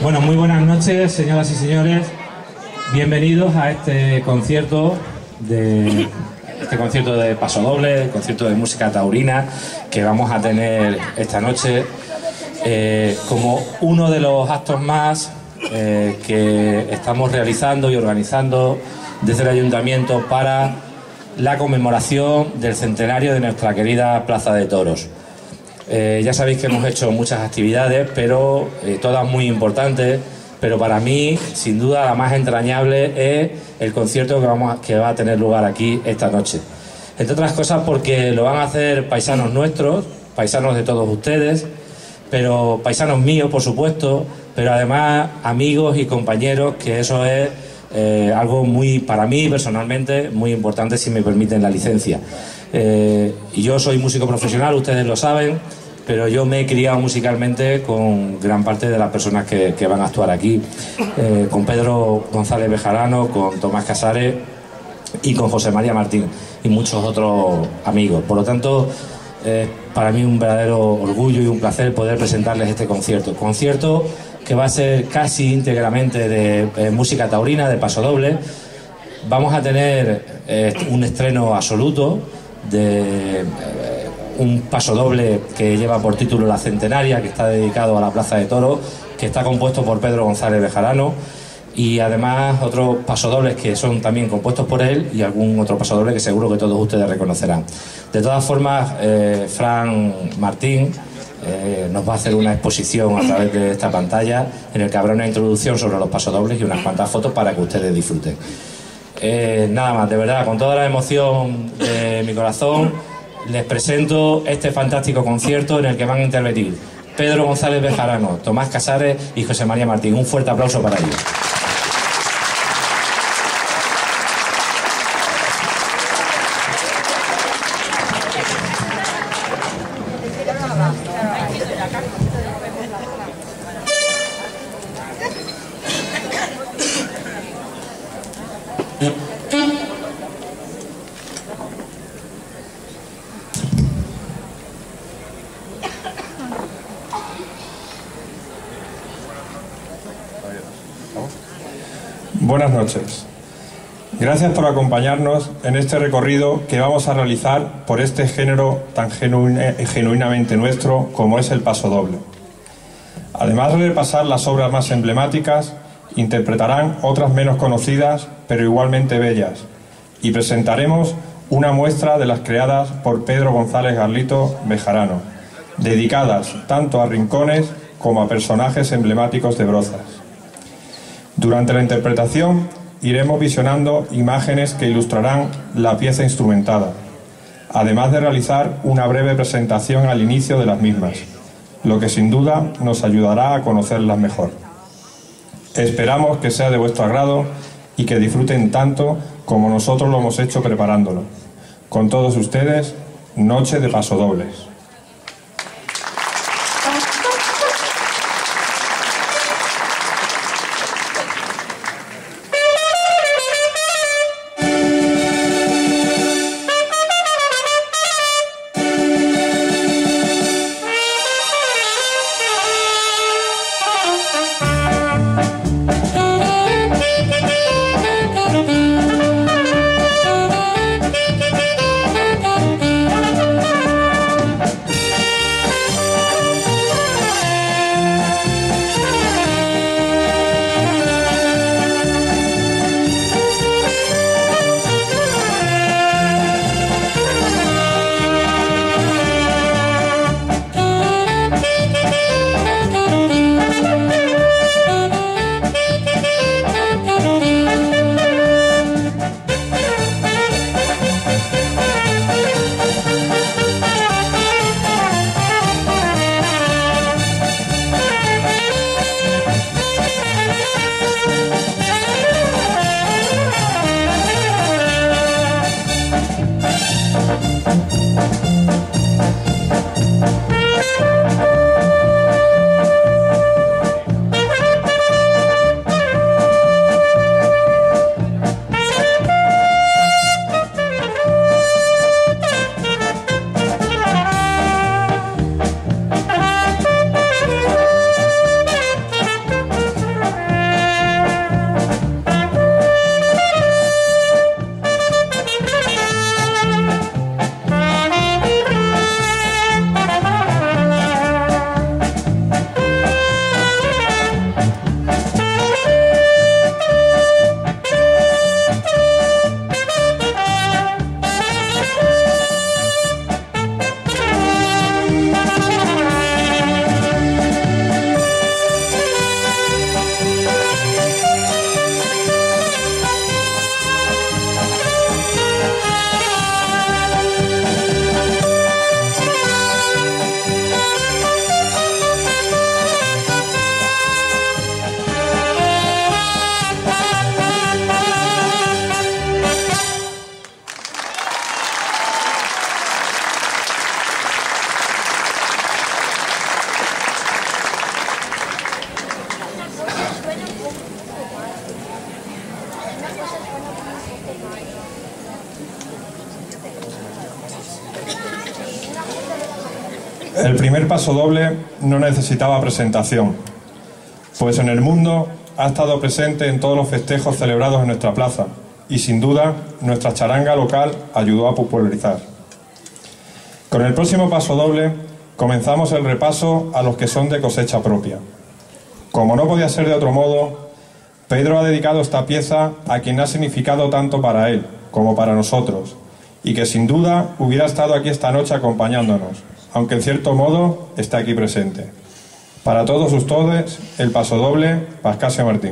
Bueno, muy buenas noches, señoras y señores. Bienvenidos a este concierto de Pasodoble, el concierto de música taurina que vamos a tener esta noche como uno de los actos más que estamos realizando y organizando desde el Ayuntamiento para la conmemoración del centenario de nuestra querida Plaza de Toros. Ya sabéis que hemos hecho muchas actividades, pero todas muy importantes, pero para mí, sin duda, la más entrañable es el concierto que va a tener lugar aquí esta noche. Entre otras cosas porque lo van a hacer paisanos nuestros, paisanos de todos ustedes, pero paisanos míos, por supuesto, pero además amigos y compañeros, que eso es algo muy, para mí personalmente, muy importante, si me permiten la licencia. Y yo soy músico profesional, ustedes lo saben, pero yo me he criado musicalmente con gran parte de las personas que van a actuar aquí, con Pedro González Bejarano, con Tomás Casares y con José María Martín y muchos otros amigos. Por lo tanto, para mí un verdadero orgullo y un placer poder presentarles este concierto que va a ser casi íntegramente de música taurina, de pasodoble. Vamos a tener un estreno absoluto de un pasodoble que lleva por título La Centenaria, que está dedicado a la Plaza de Toros, que está compuesto por Pedro González Bejarano, y además otros pasodobles que son también compuestos por él y algún otro pasodoble que seguro que todos ustedes reconocerán. De todas formas, Fran Martín nos va a hacer una exposición a través de esta pantalla en el que habrá una introducción sobre los pasodobles y unas cuantas fotos para que ustedes disfruten. Nada más, de verdad, con toda la emoción de mi corazón, les presento este fantástico concierto en el que van a intervenir Pedro González Bejarano, Tomás Casares y José María Martín. Un fuerte aplauso para ellos. Buenas noches. Gracias por acompañarnos en este recorrido que vamos a realizar por este género tan genuinamente nuestro como es el pasodoble. Además de repasar las obras más emblemáticas, interpretarán otras menos conocidas pero igualmente bellas, y presentaremos una muestra de las creadas por Pedro González Garlito Bejarano, dedicadas tanto a rincones como a personajes emblemáticos de Brozas. Durante la interpretación iremos visionando imágenes que ilustrarán la pieza instrumentada, además de realizar una breve presentación al inicio de las mismas, lo que sin duda nos ayudará a conocerlas mejor. Esperamos que sea de vuestro agrado y que disfruten tanto como nosotros lo hemos hecho preparándolo. Con todos ustedes, Noche de Pasodobles. El primer pasodoble no necesitaba presentación, pues en el mundo ha estado presente en todos los festejos celebrados en nuestra plaza y sin duda nuestra charanga local ayudó a popularizar. Con el próximo pasodoble comenzamos el repaso a los que son de cosecha propia. Como no podía ser de otro modo, Pedro ha dedicado esta pieza a quien ha significado tanto para él como para nosotros y que sin duda hubiera estado aquí esta noche acompañándonos, aunque en cierto modo está aquí presente. Para todos ustedes, el pasodoble Pascasio Martín.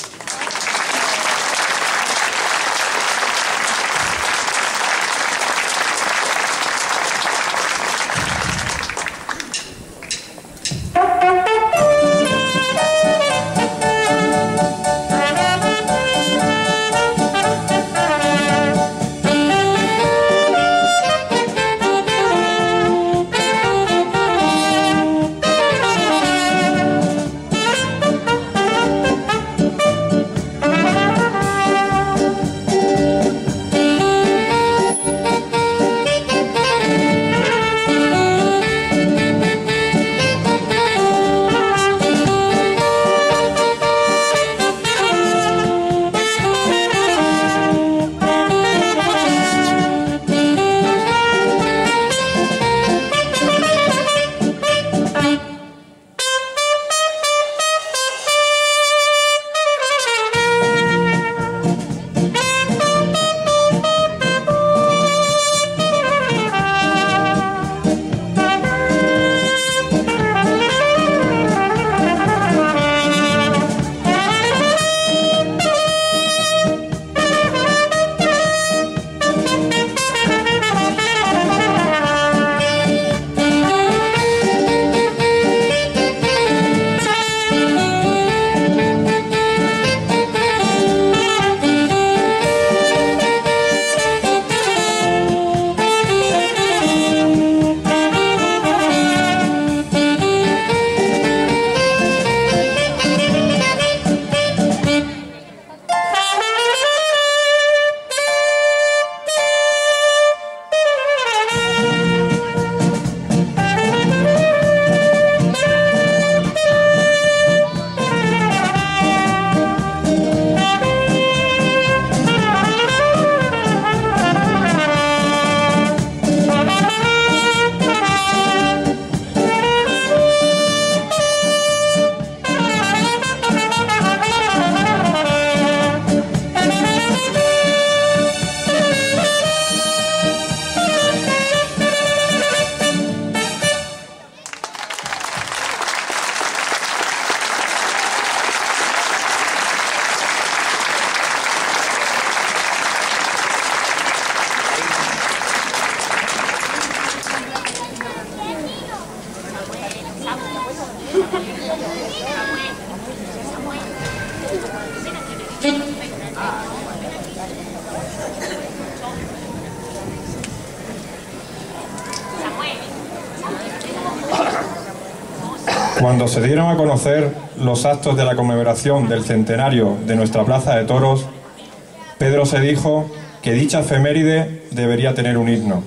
Cuando se dieron a conocer los actos de la conmemoración del centenario de nuestra Plaza de Toros, Pedro se dijo que dicha efeméride debería tener un himno.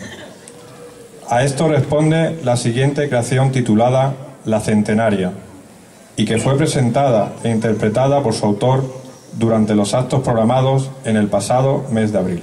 A esto responde la siguiente creación titulada La Centenaria, y que fue presentada e interpretada por su autor durante los actos programados en el pasado mes de abril.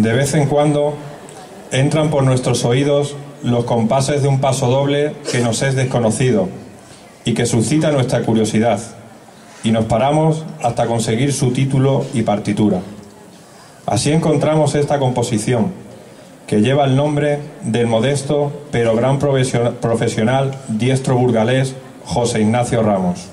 De vez en cuando entran por nuestros oídos los compases de un pasodoble que nos es desconocido y que suscita nuestra curiosidad, y nos paramos hasta conseguir su título y partitura. Así encontramos esta composición, que lleva el nombre del modesto pero gran profesional diestro burgalés José Ignacio Ramos.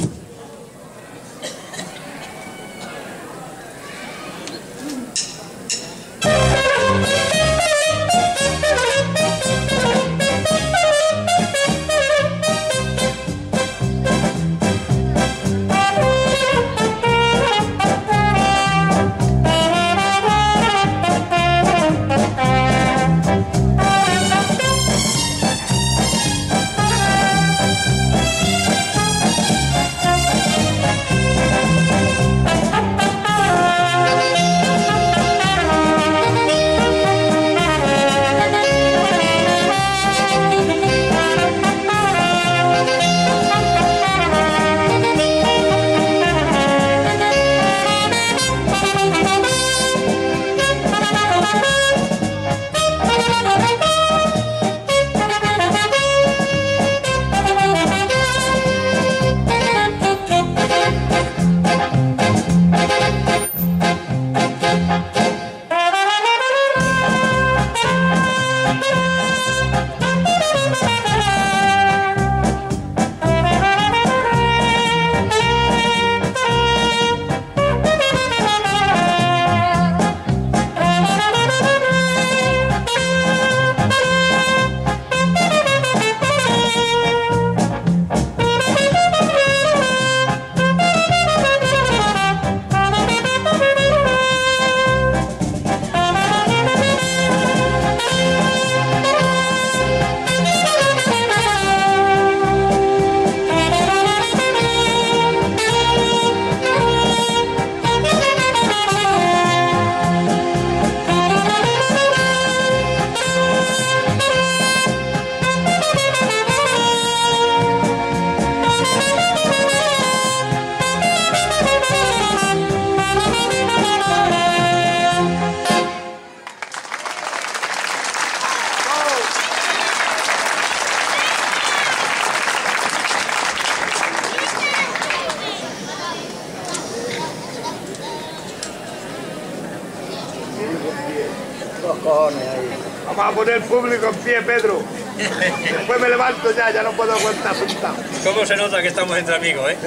Vamos a poner público en pie, Pedro. Después me levanto ya no puedo aguantar sentado. ¿Cómo se nota que estamos entre amigos, eh?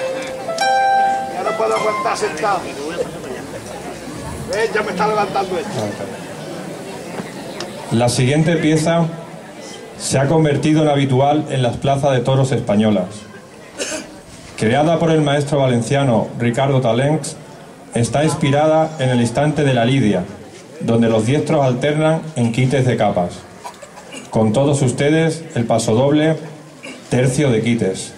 Ya no puedo aguantar sentado. ¿Ves? Ya me está levantando esto. La siguiente pieza se ha convertido en habitual en las plazas de toros españolas. Creada por el maestro valenciano Ricardo Talenx, está inspirada en el instante de la lidia, donde los diestros alternan en quites de capas. Con todos ustedes, el pasodoble Tercio de Quites.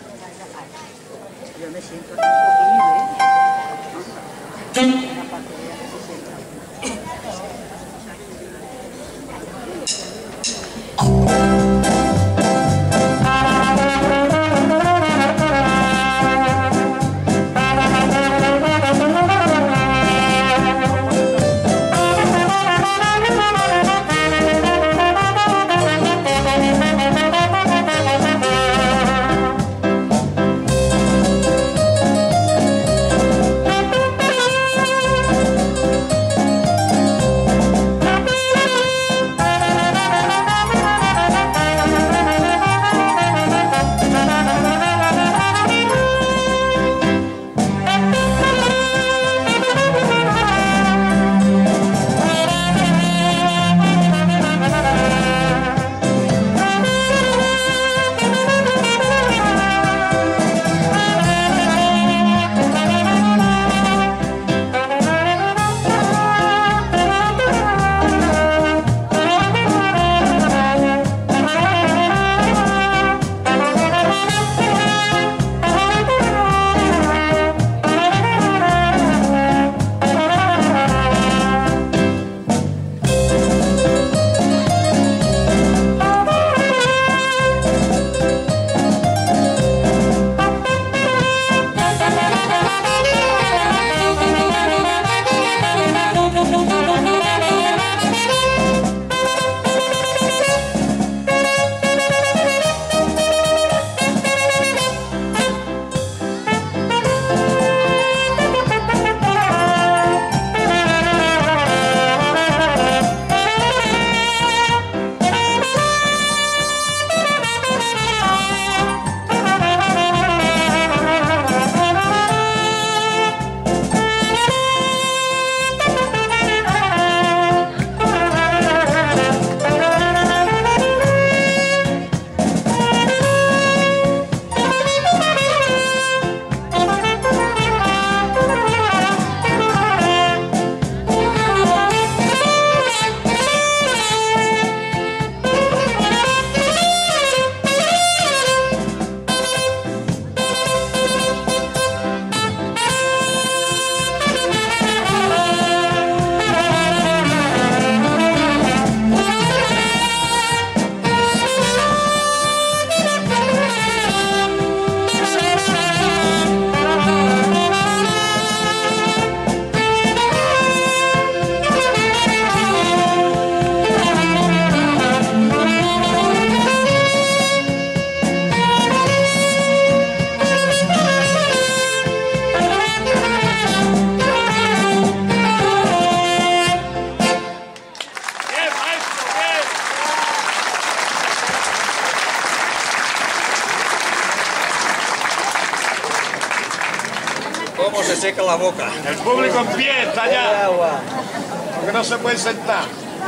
se seca la boca. El público en pie está ya. Porque no se puede sentar.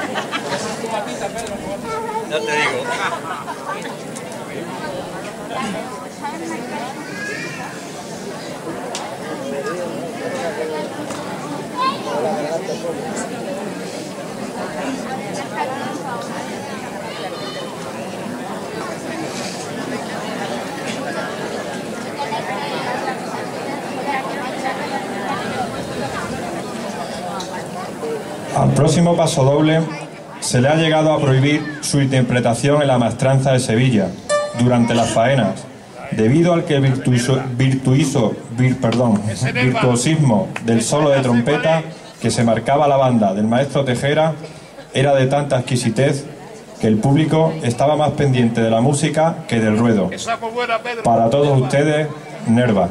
Ya te digo. Al próximo pasodoble se le ha llegado a prohibir su interpretación en la Maestranza de Sevilla durante las faenas, debido al que el virtuosismo del solo de trompeta que se marcaba la banda del maestro Tejera era de tanta exquisitez que el público estaba más pendiente de la música que del ruedo. Para todos ustedes, Nerva.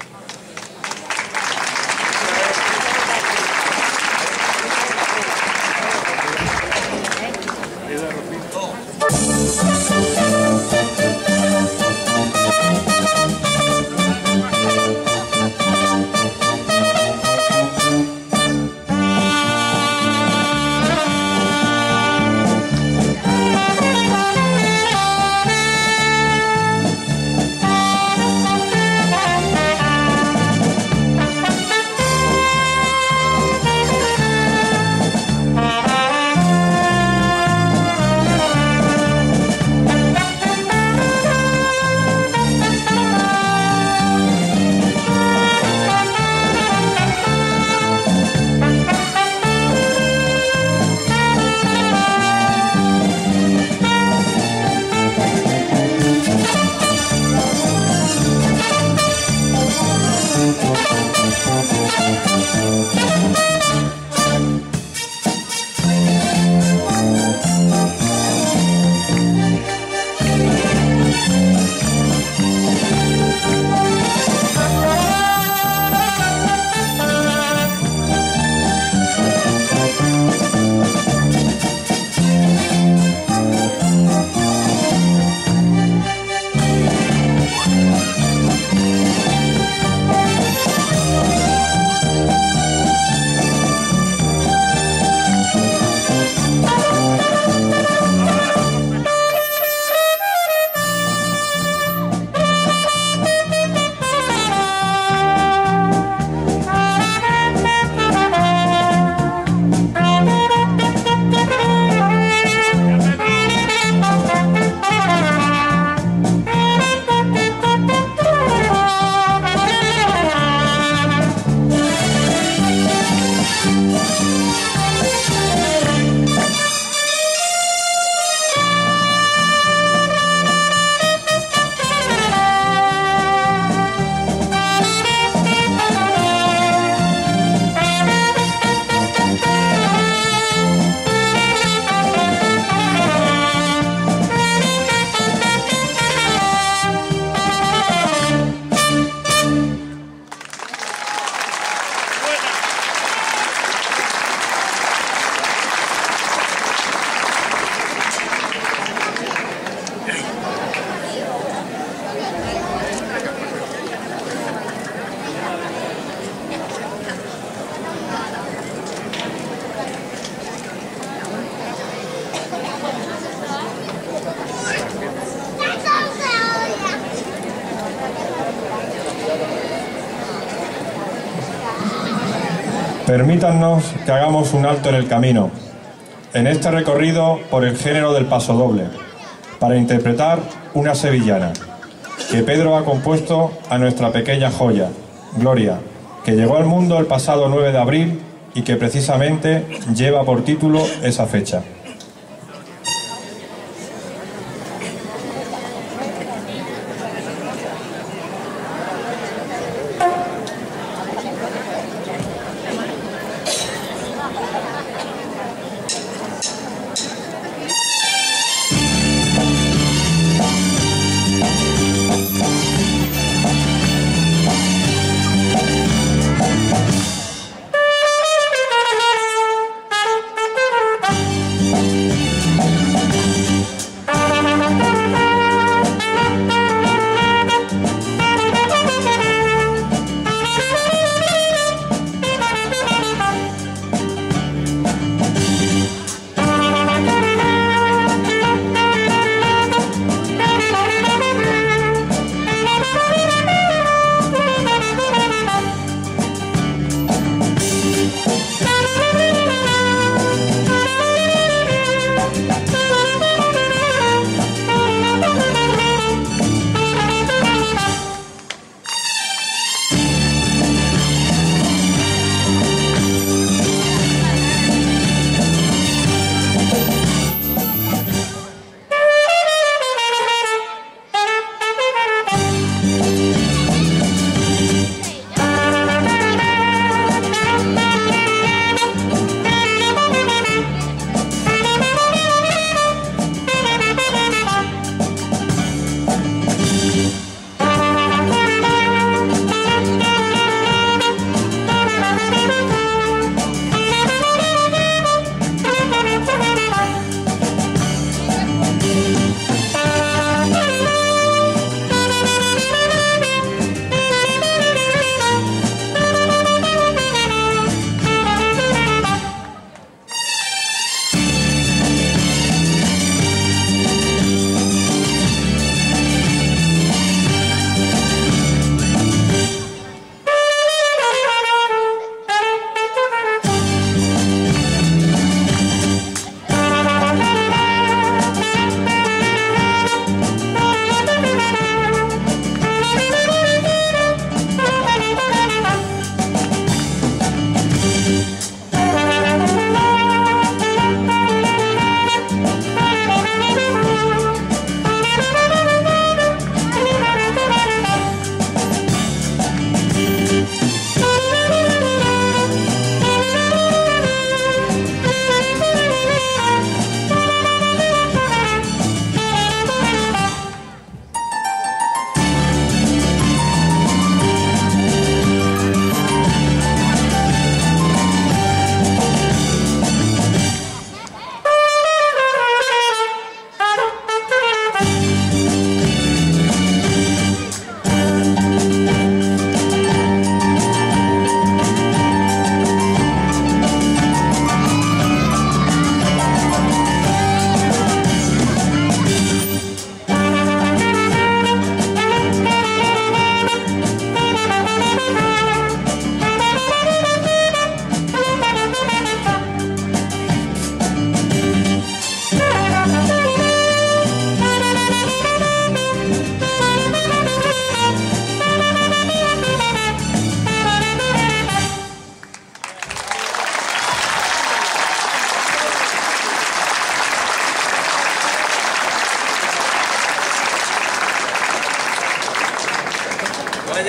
Permítannos que hagamos un alto en el camino, en este recorrido por el género del pasodoble, para interpretar una sevillana, que Pedro ha compuesto a nuestra pequeña joya, Gloria, que llegó al mundo el pasado 9 de abril y que precisamente lleva por título esa fecha.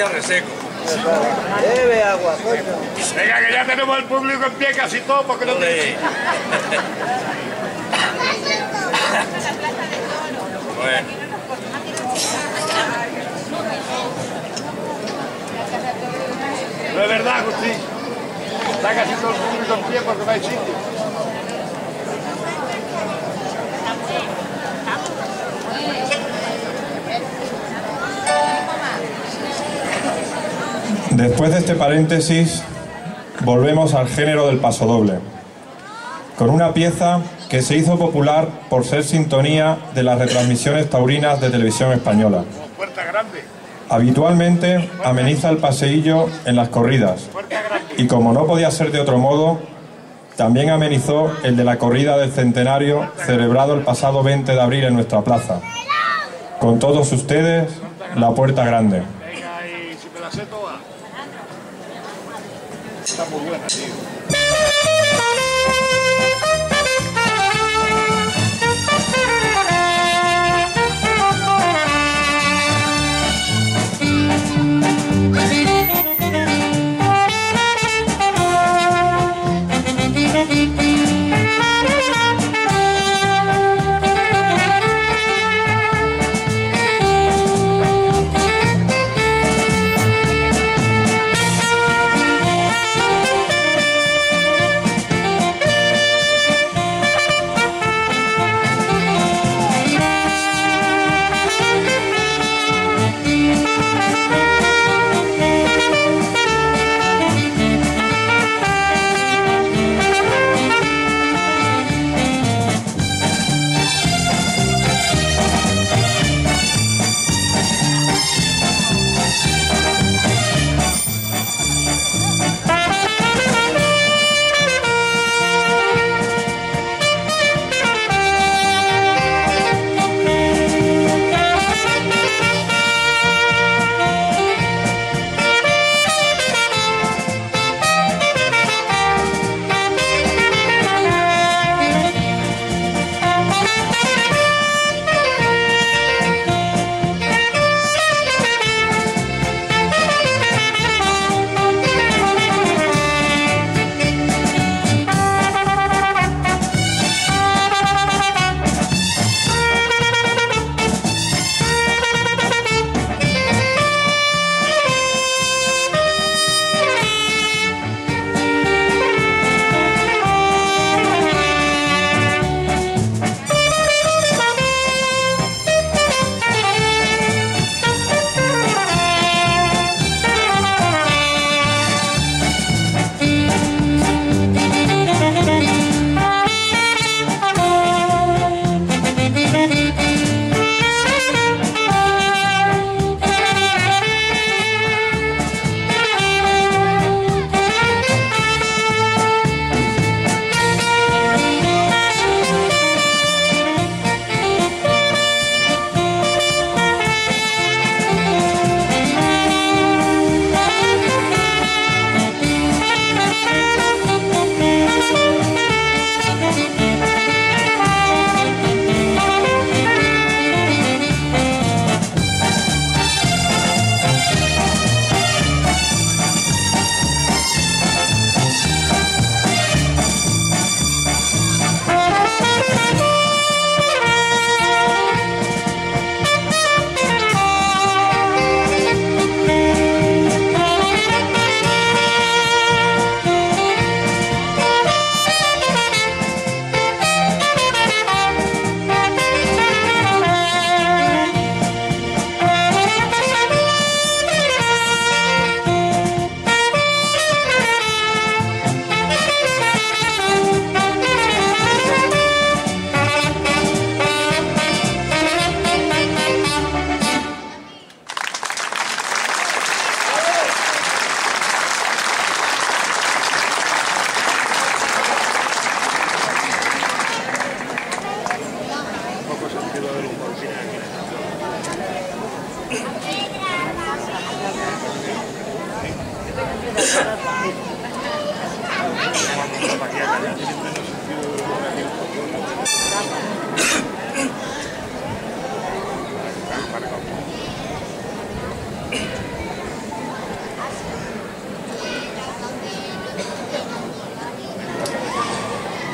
vaya reseco. Bebe agua, coño. Venga, que ya tenemos el público en pie casi todo, porque no te... Bueno. No es verdad, Agustín. Está casi todo el público en pie porque no hay sitio. Después de este paréntesis, volvemos al género del pasodoble, con una pieza que se hizo popular por ser sintonía de las retransmisiones taurinas de Televisión Española. Puerta Grande. Habitualmente ameniza el paseillo en las corridas y, como no podía ser de otro modo, también amenizó el de la corrida del centenario celebrado el pasado 20 de abril en nuestra plaza. Con todos ustedes, la Puerta Grande. Venga, y si me la sé toda. Está muy buena, tío.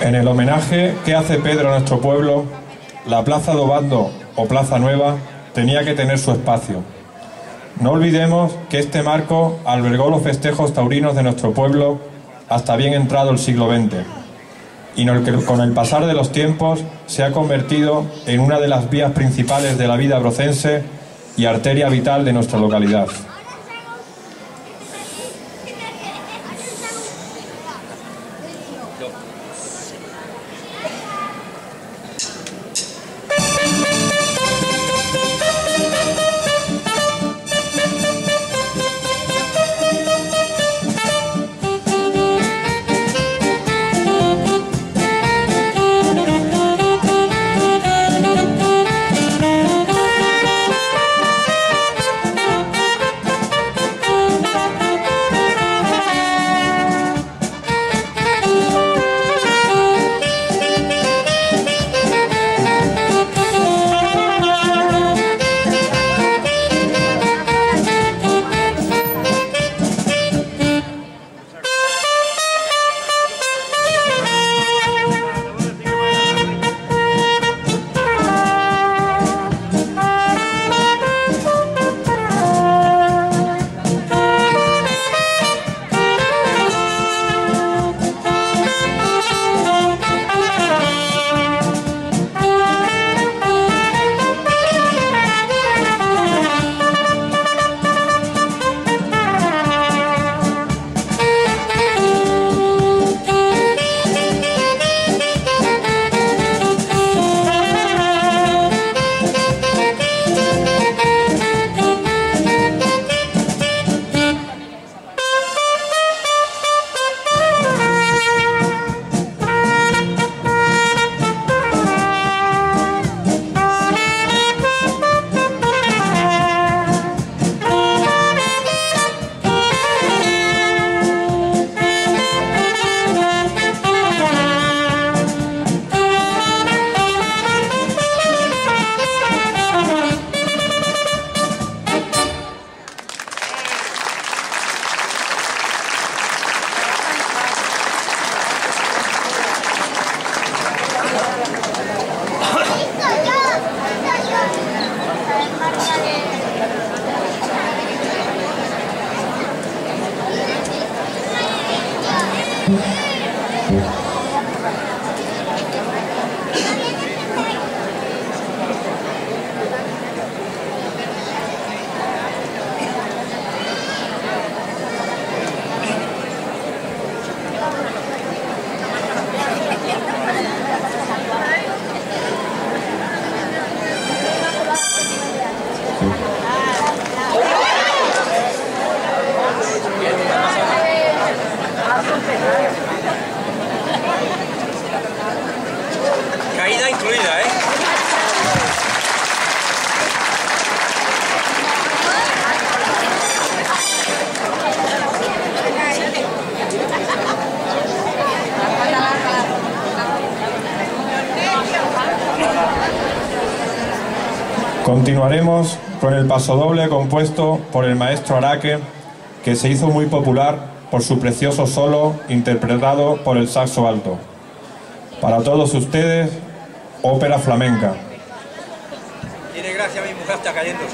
En el homenaje que hace Pedro a nuestro pueblo, la Plaza de Obando o Plaza Nueva tenía que tener su espacio. No olvidemos que este marco albergó los festejos taurinos de nuestro pueblo hasta bien entrado el siglo XX, y con el pasar de los tiempos se ha convertido en una de las vías principales de la vida brocense y arteria vital de nuestra localidad. Caída incluida, ¿eh? Continuaremos con el pasodoble compuesto por el maestro Araque, que se hizo muy popular por su precioso solo interpretado por el saxo alto. Para todos ustedes, ópera flamenca. Tiene gracia, mi mujer está cayéndose.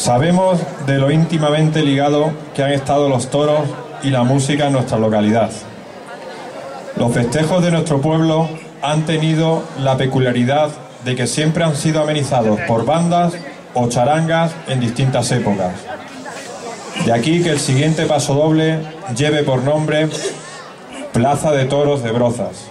Sabemos de lo íntimamente ligado que han estado los toros y la música en nuestra localidad. Los festejos de nuestro pueblo han tenido la peculiaridad de que siempre han sido amenizados por bandas o charangas en distintas épocas. De aquí que el siguiente pasodoble lleve por nombre Plaza de Toros de Brozas.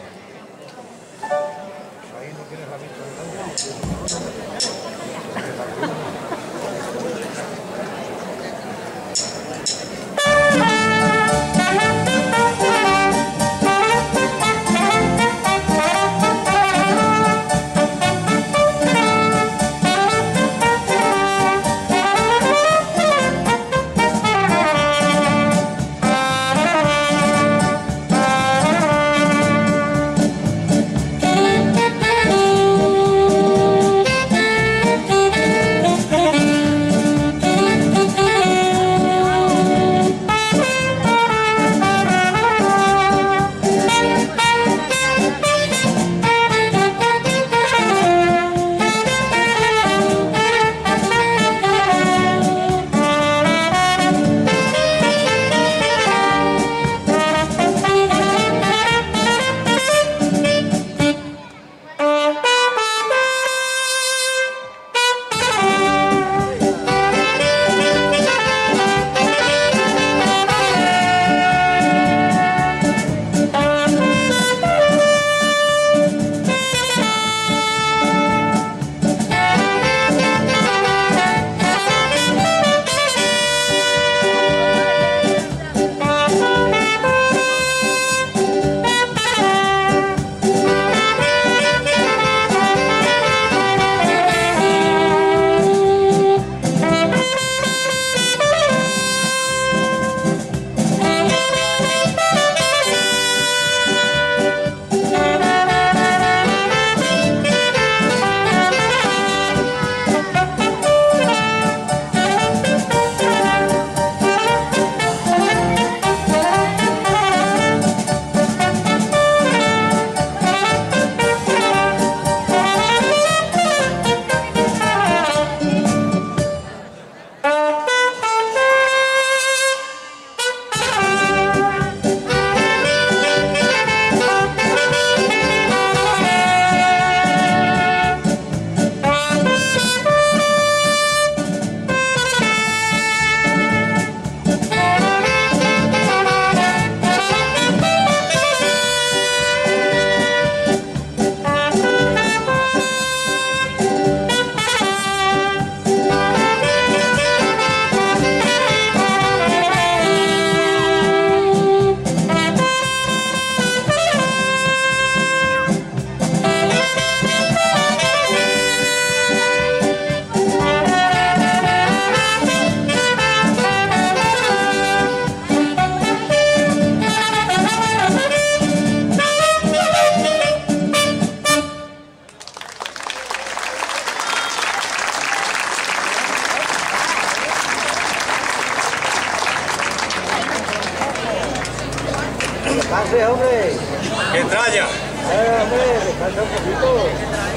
Descanse, hombre. ¡Qué tralla! Hombre, descansa un poquito.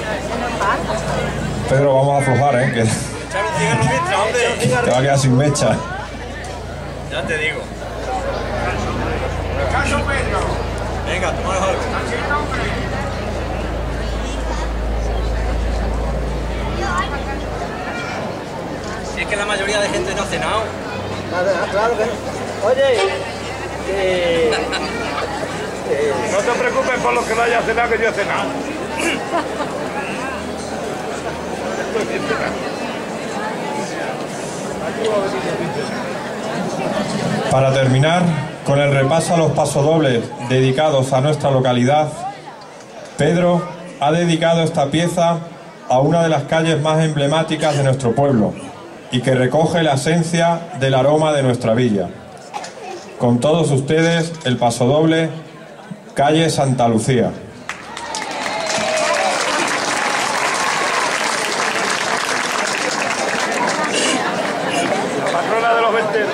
Pedro, vamos a aflojar, que Echar un cigarro mientras, hombre. te va a quedar sin mecha. Ya te digo. Descansa, Pedro. Venga, tomaros algo. Si es que la mayoría de gente no ha cenado. Claro que no. Oye, no te preocupes por lo que no haya cenado, que yo he cenado. Para terminar con el repaso a los pasodobles dedicados a nuestra localidad, Pedro ha dedicado esta pieza a una de las calles más emblemáticas de nuestro pueblo y que recoge la esencia del aroma de nuestra villa. Con todos ustedes, el pasodoble Calle Santa Lucía. La patrona de los venteros.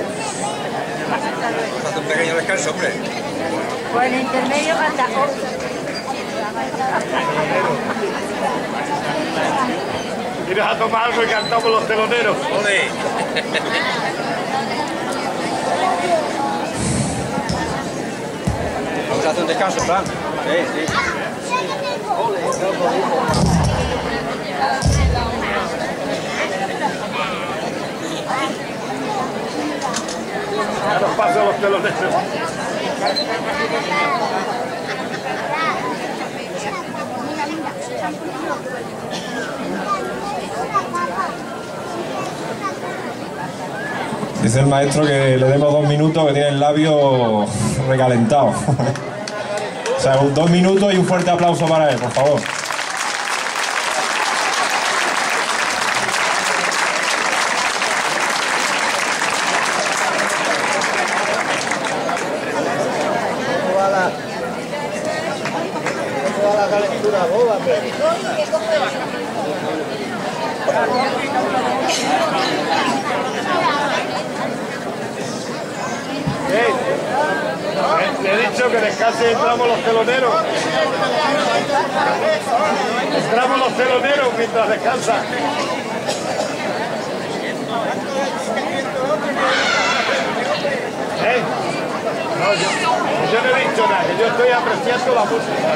Haz un pequeño descanso, hombre. Pues en el intermedio canta. Iros a tomar algo y cantamos los teloneros. ¡Ole! Vamos a hacer un descanso, Fran. Sí, sí. Ya nos pasan los teloneros. Dice el maestro que le demos 2 minutos, que tiene el labio recalentado. O sea, 2 minutos y un fuerte aplauso para él, por favor. Le he dicho que descanse y entramos los teloneros. Entramos los teloneros mientras descansan. No, yo no he dicho nada, que yo estoy apreciando la música.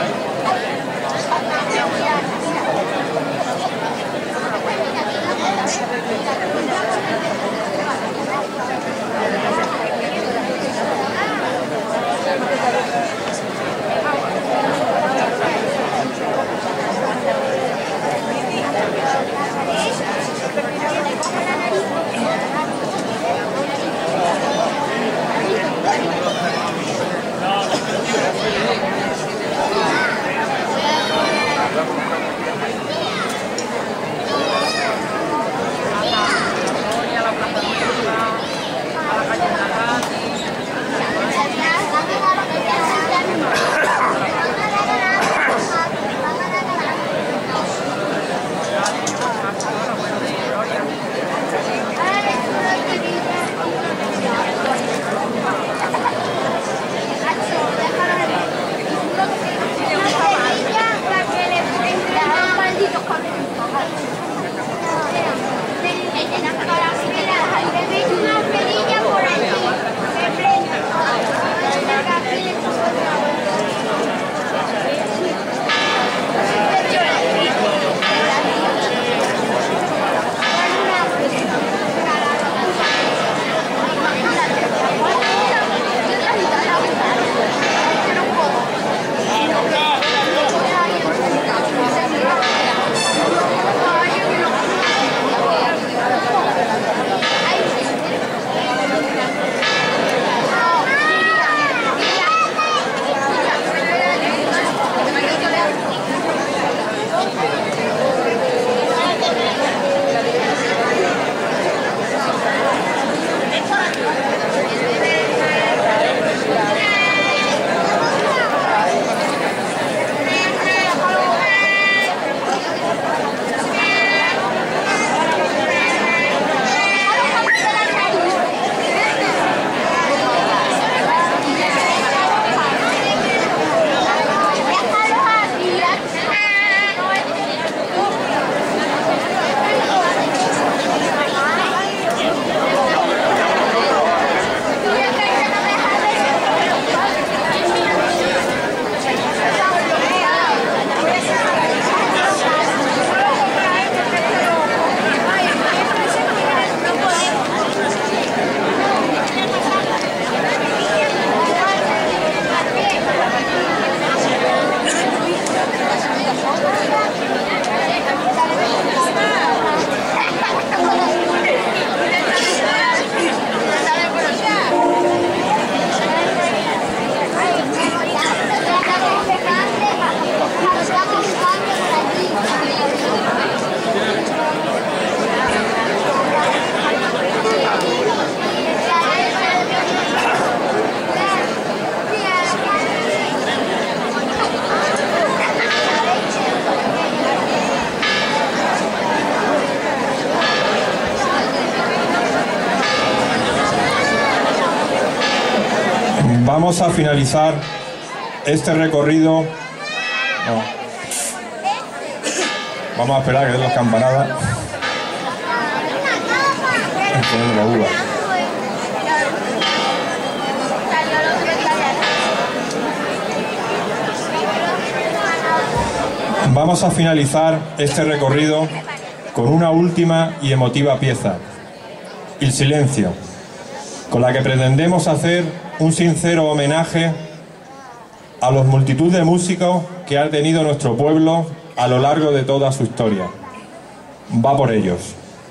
Vamos a finalizar este recorrido. Vamos a esperar a que den las campanadas. Poniendo la uva. Vamos a finalizar este recorrido con una última y emotiva pieza, El Silencio, con la que pretendemos hacer un sincero homenaje a los multitud de músicos que ha tenido nuestro pueblo a lo largo de toda su historia. Va por ellos.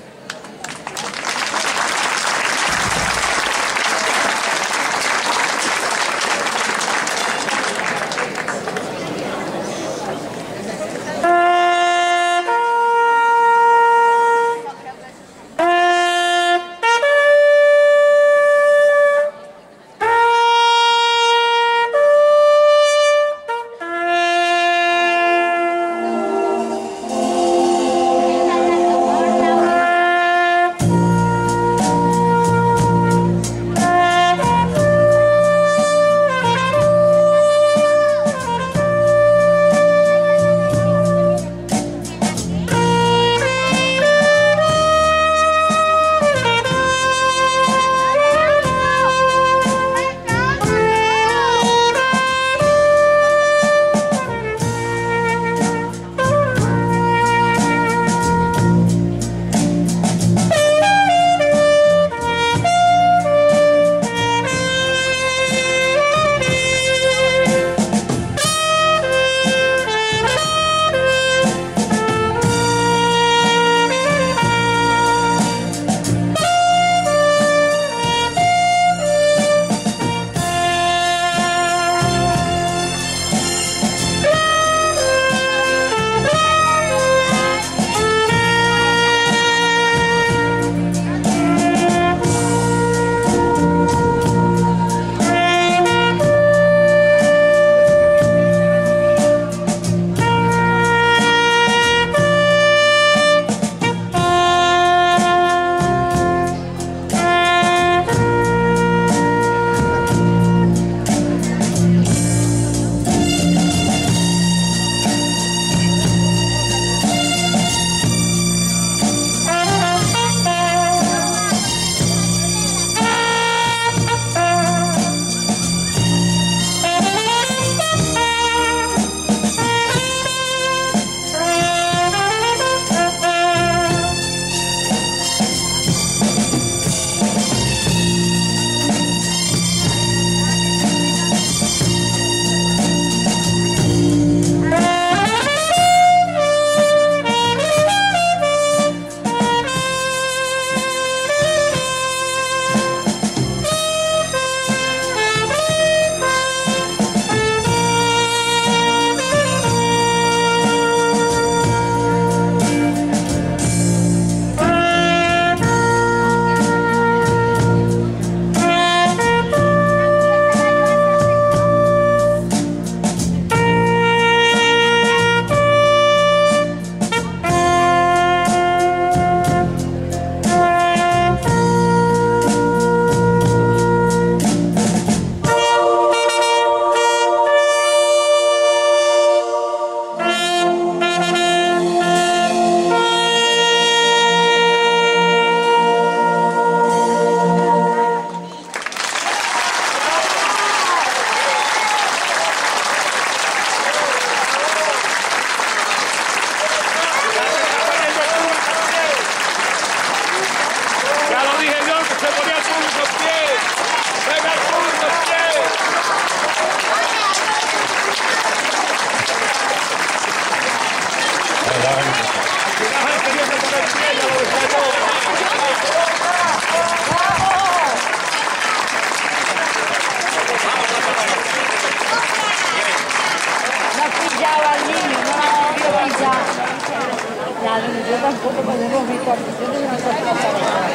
Yo tampoco podemos ver cuarticiones de nuestra casa.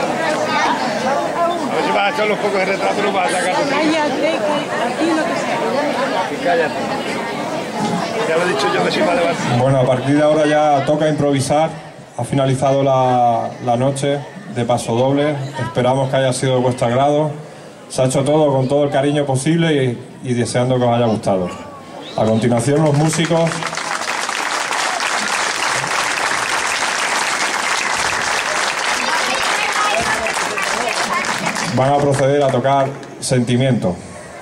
A ver si vas a echar los pocos de retrato, no vas a sacar. Cállate, aquí lo que sea. Cállate. Ya lo he dicho yo que sí va a levantar. Bueno, a partir de ahora ya toca improvisar. Ha finalizado la noche de paso doble. Esperamos que haya sido de vuestro agrado. Se ha hecho todo con todo el cariño posible y deseando que os haya gustado. A continuación, los músicos van a proceder a tocar Sentimiento.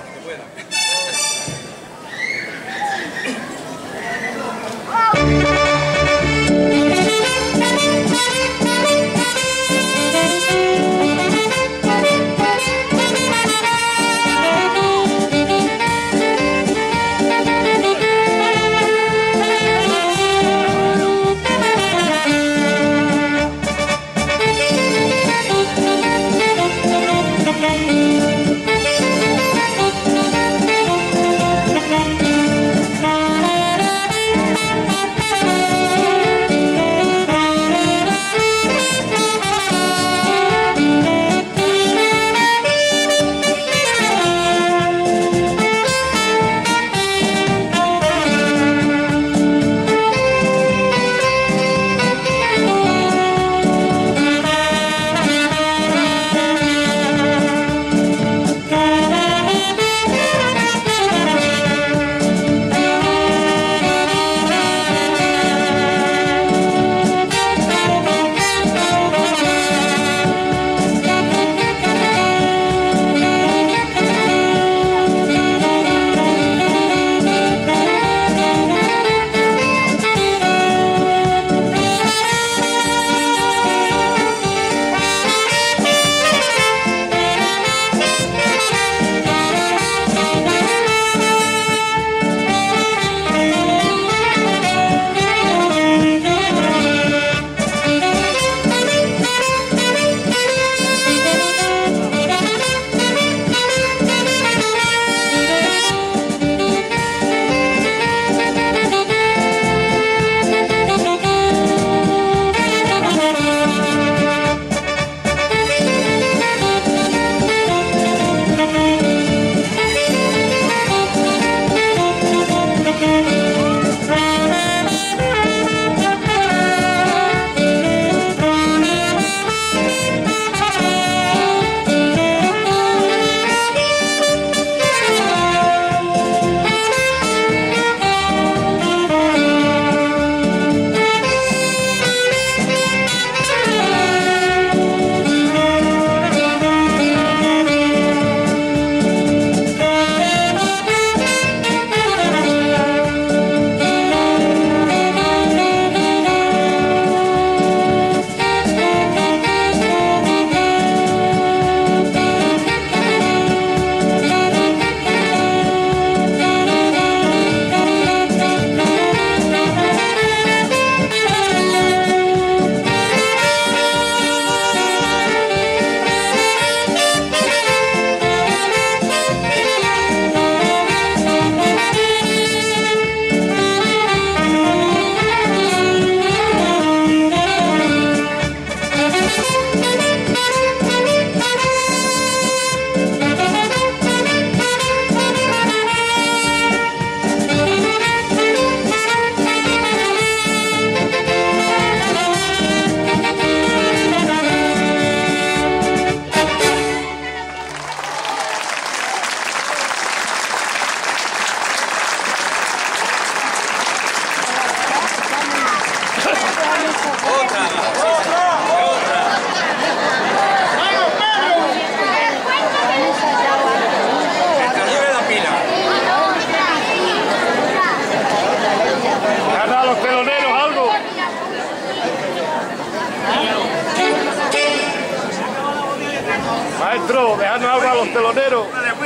Maestro, dejadnos algo a los teloneros.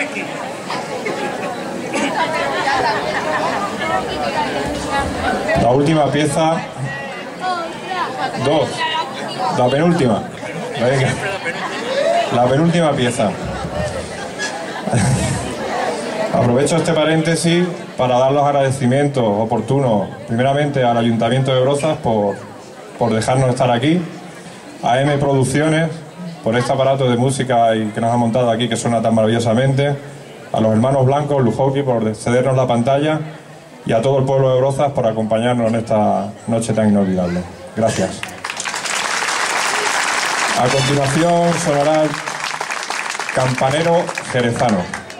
La última pieza. 2. La penúltima. Venga. La penúltima pieza. Aprovecho este paréntesis para dar los agradecimientos oportunos, primeramente al Ayuntamiento de Brozas por dejarnos estar aquí, a M Producciones por este aparato de música y que nos ha montado aquí que suena tan maravillosamente, a los hermanos Blancos, Lujoki por cedernos la pantalla y a todo el pueblo de Brozas por acompañarnos en esta noche tan inolvidable. Gracias. A continuación sonará Campanero jerezano.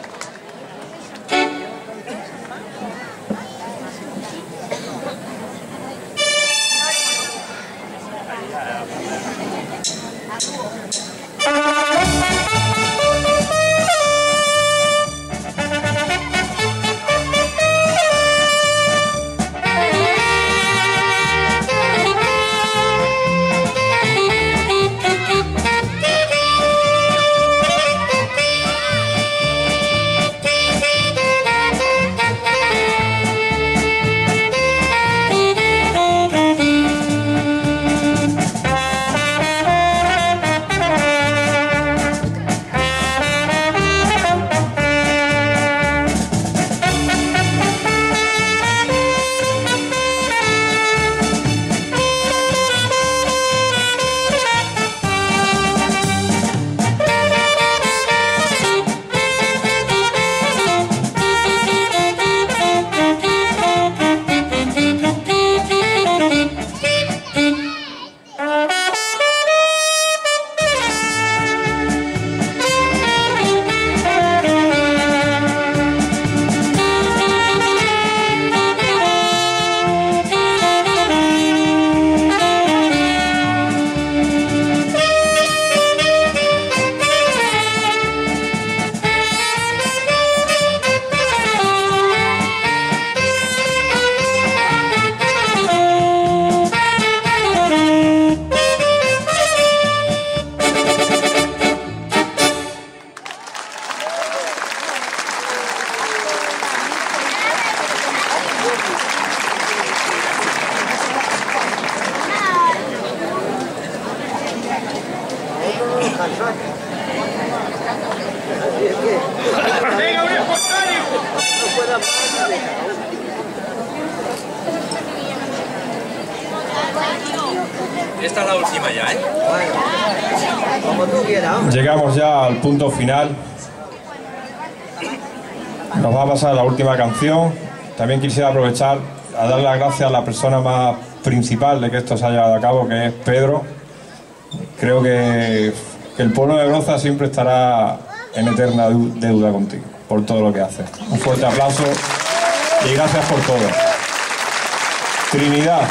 ¡Venga, un espontáneo! Esta es la última ya, ¿eh? Como tú quieras. Llegamos ya al punto final. Nos va a pasar la última canción. También quisiera aprovechar a dar las gracias a la persona más principal de que esto se haya llevado a cabo, que es Pedro. Creo que el pueblo de Broza siempre estará en eterna deuda contigo por todo lo que haces. Un fuerte aplauso y gracias por todo. Trinidad.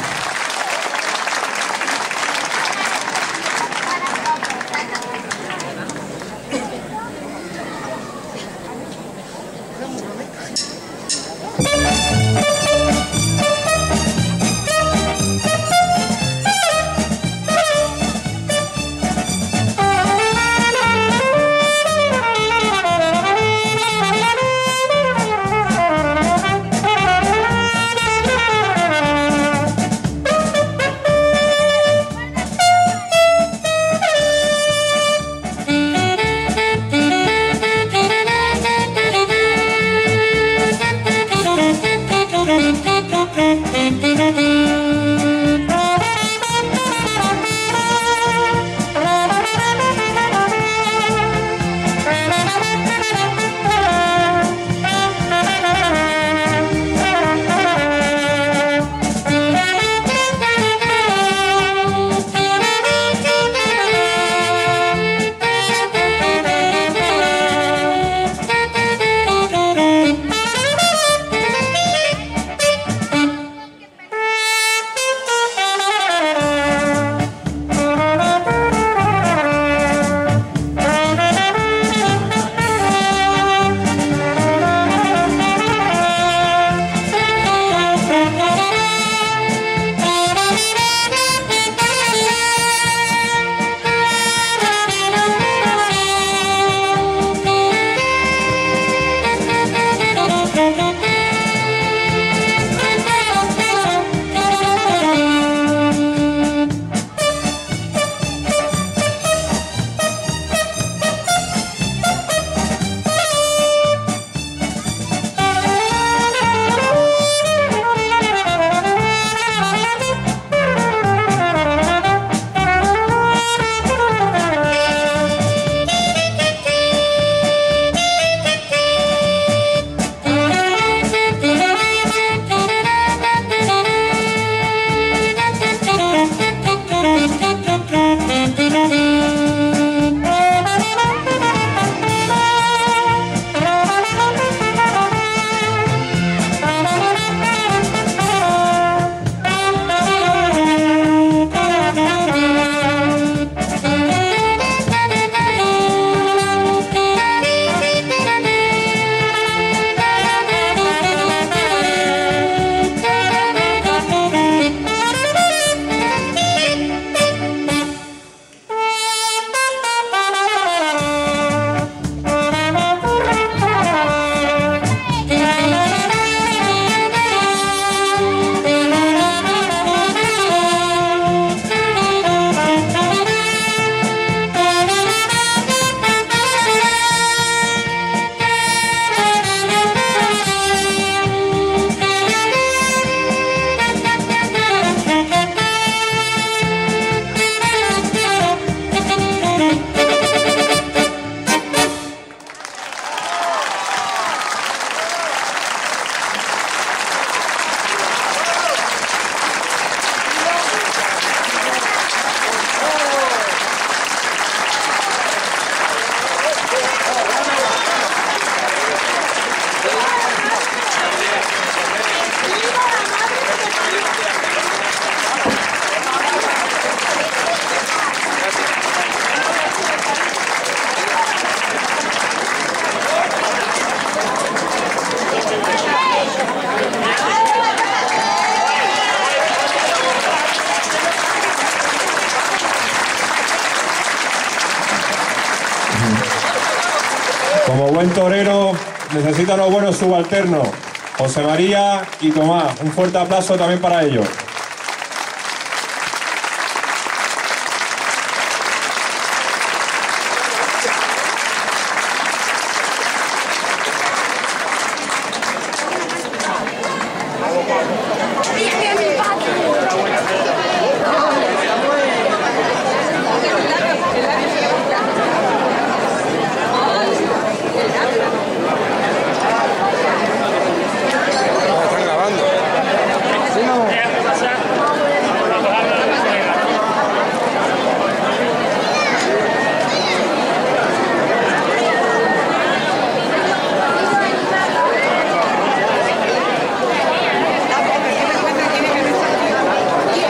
Como buen torero, necesita unos buenos subalternos. José María y Tomás. Un fuerte aplauso también para ellos.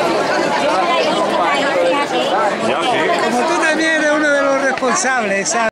Como tú también eres uno de los responsables, ¿sabes?